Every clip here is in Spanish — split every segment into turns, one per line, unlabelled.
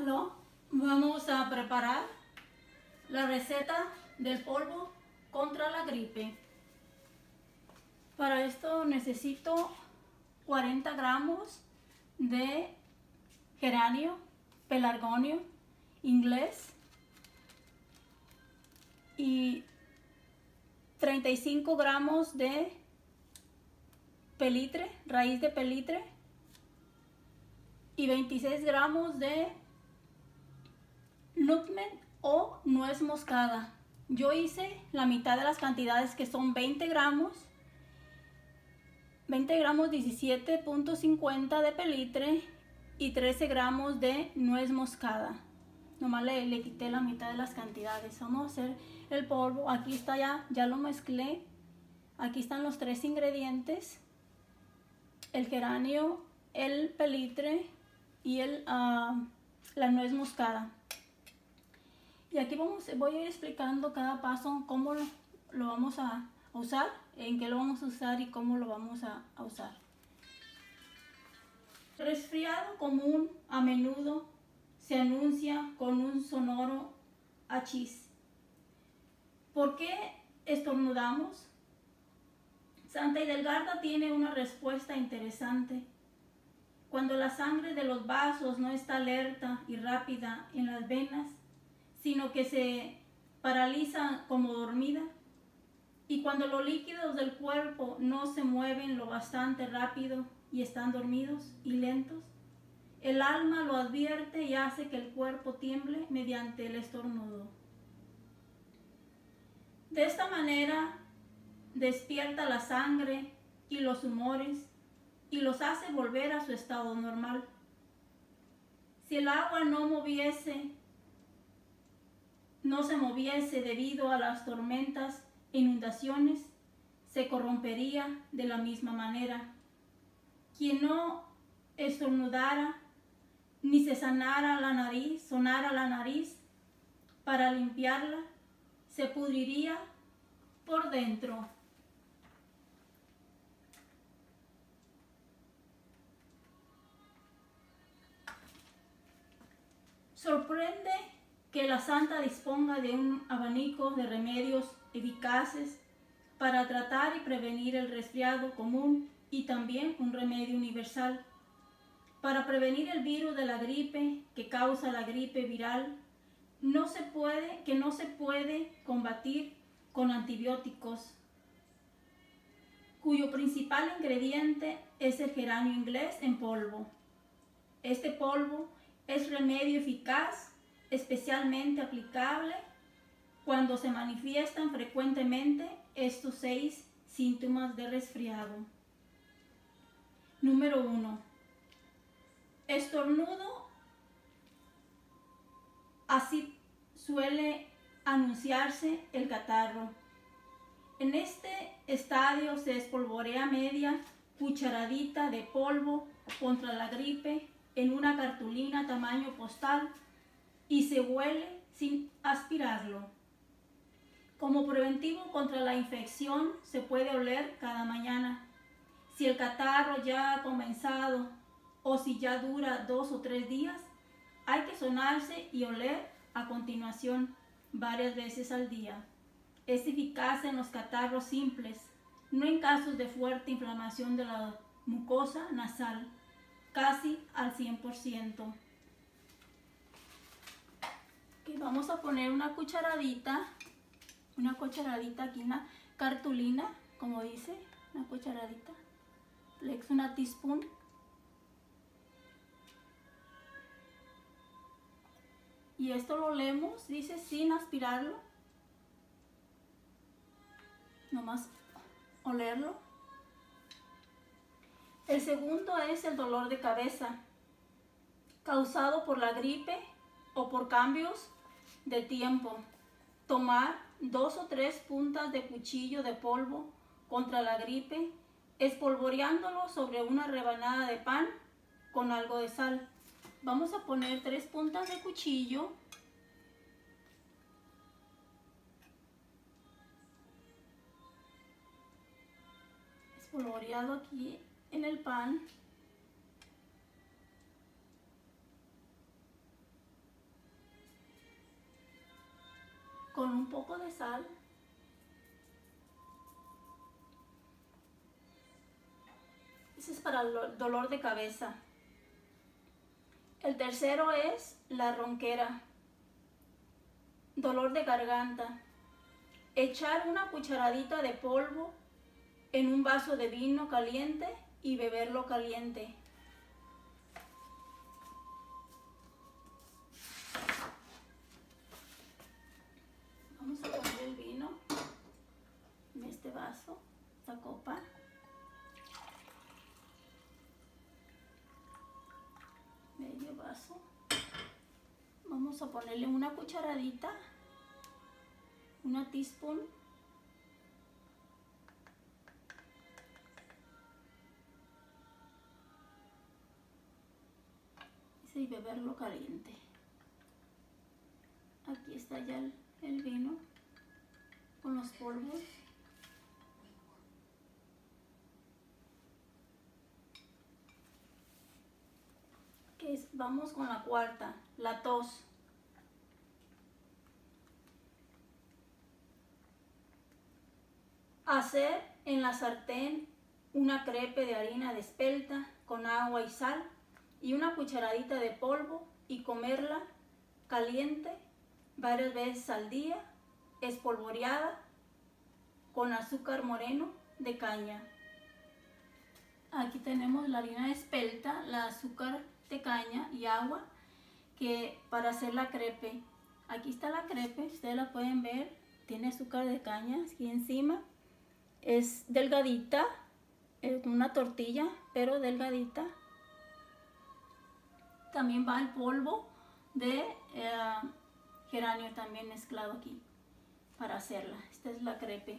Aló, vamos a preparar la receta del polvo contra la gripe. Para esto necesito 40 gramos de geranio, pelargonio inglés y 35 gramos de pelitre, raíz de pelitre, y 26 gramos de nutmeg o nuez moscada. Yo hice la mitad de las cantidades, que son 20 gramos 17.50 de pelitre y 13 gramos de nuez moscada. Nomás le quité la mitad de las cantidades. Vamos a hacer el polvo. Aquí está, ya lo mezclé. Aquí están los tres ingredientes: el geranio, el pelitre y la nuez moscada. Y aquí voy a ir explicando cada paso, cómo lo vamos a usar, en qué lo vamos a usar y cómo lo vamos a usar. Resfriado común a menudo se anuncia con un sonoro achis. ¿Por qué estornudamos? Santa Hidelgarda tiene una respuesta interesante. Cuando la sangre de los vasos no está alerta y rápida en las venas, sino que se paraliza como dormida, y cuando los líquidos del cuerpo no se mueven lo bastante rápido y están dormidos y lentos, el alma lo advierte y hace que el cuerpo tiemble mediante el estornudo. De esta manera despierta la sangre y los humores y los hace volver a su estado normal. Si el agua no se moviese debido a las tormentas e inundaciones, se corrompería de la misma manera. Quien no estornudara ni se sonara la nariz para limpiarla, se pudriría por dentro. Sorprende que la santa disponga de un abanico de remedios eficaces para tratar y prevenir el resfriado común y también un remedio universal para prevenir el virus de la gripe que causa la gripe viral, que no se puede combatir con antibióticos, cuyo principal ingrediente es el geranio inglés en polvo. Este polvo es remedio eficaz, especialmente aplicable cuando se manifiestan frecuentemente estos 6 síntomas de resfriado. Número 1. Estornudo. Así suele anunciarse el catarro. En este estadio se espolvorea media cucharadita de polvo contra la gripe en una cartulina tamaño postal y se huele sin aspirarlo. Como preventivo contra la infección se puede oler cada mañana. Si el catarro ya ha comenzado o si ya dura 2 o 3 días, hay que sonarse y oler a continuación varias veces al día. Es eficaz en los catarros simples, no en casos de fuerte inflamación de la mucosa nasal, casi al 100%. Okay, vamos a poner una cucharadita aquí en la cartulina, como dice, una cucharadita, una teaspoon. Y esto lo olemos, dice, sin aspirarlo, nomás olerlo. El segundo es el dolor de cabeza, causado por la gripe o por cambios de tiempo. Tomar 2 o 3 puntas de cuchillo de polvo contra la gripe, espolvoreándolo sobre una rebanada de pan con algo de sal. Vamos a poner 3 puntas de cuchillo espolvoreado aquí en el pan. poco de sal. Ese es para el dolor de cabeza. El tercero es la ronquera, dolor de garganta. Echar una cucharadita de polvo en un vaso de vino caliente y beberlo caliente. Vamos a poner el vino en este vaso, esta copa. Medio vaso. Vamos a ponerle una cucharadita, una teaspoon. Y beberlo caliente. Aquí está ya el vino con los polvos. Vamos con la cuarta, la tos. Hacer en la sartén una crepe de harina de espelta con agua y sal y una cucharadita de polvo y comerla caliente varias veces al día, espolvoreada con azúcar moreno de caña. Aquí tenemos la harina de espelta, la azúcar de caña y agua para hacer la crepe. Aquí está la crepe, ustedes la pueden ver, tiene azúcar de caña aquí encima. Es delgadita, es una tortilla, pero delgadita. También va el polvo de geranio también mezclado aquí para hacerla. Esta es la crepe.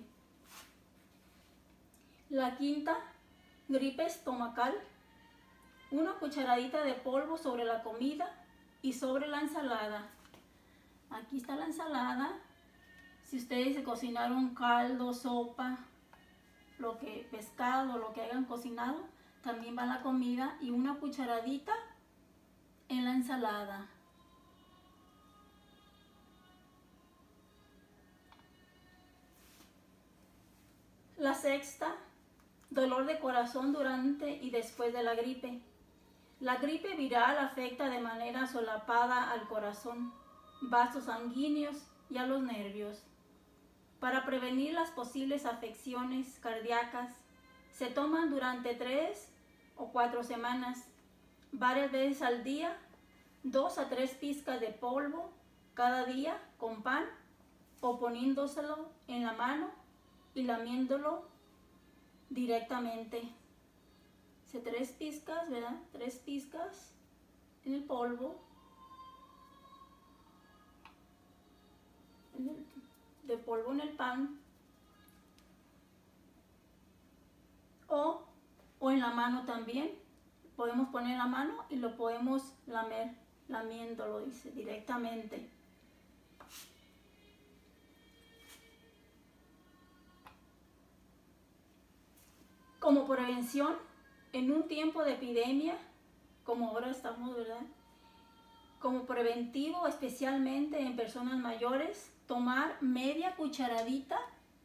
La quinta, gripe estomacal. Una cucharadita de polvo sobre la comida y sobre la ensalada. Aquí está la ensalada. Si ustedes se cocinaron caldo, sopa, pescado, lo que hayan cocinado, también va la comida y una cucharadita en la ensalada. La sexta, dolor de corazón durante y después de la gripe. La gripe viral afecta de manera solapada al corazón, vasos sanguíneos y a los nervios. Para prevenir las posibles afecciones cardíacas, se toman durante 3 o 4 semanas, varias veces al día, 2 a 3 pizcas de polvo cada día con pan o poniéndoselo en la mano y lamiéndolo directamente. 3 pizcas, ¿verdad? 3 pizcas en el polvo de polvo en el pan o en la mano también. Podemos poner la mano y lo podemos lamer, lamiéndolo, dice, directamente. Como prevención, en un tiempo de epidemia, como ahora estamos, ¿verdad? Como preventivo, especialmente en personas mayores, tomar media cucharadita,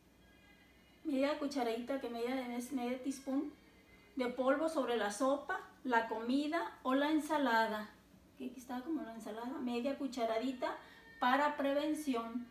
que media teaspoon de polvo sobre la sopa, la comida o la ensalada. Aquí está como la ensalada, media cucharadita para prevención.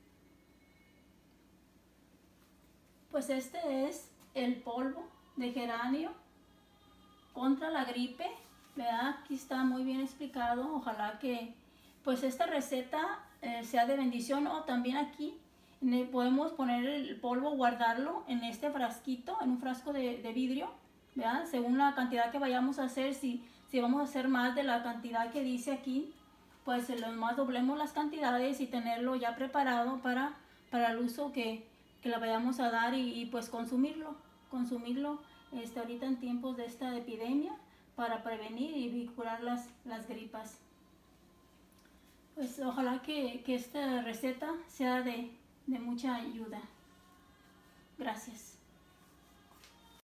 Pues este es el polvo de geranio contra la gripe, ¿verdad? Aquí está muy bien explicado. Ojalá que pues esta receta sea de bendición. O también aquí podemos poner el polvo, guardarlo en este frasquito, en un frasco de vidrio, ¿verdad? Según la cantidad que vayamos a hacer. Si vamos a hacer más de la cantidad que dice aquí, pues más doblemos las cantidades y tenerlo ya preparado para el uso que le vayamos a dar y pues consumirlo ahorita en tiempos de esta epidemia, para prevenir y curar las gripas. Pues ojalá que esta receta sea de mucha ayuda. Gracias.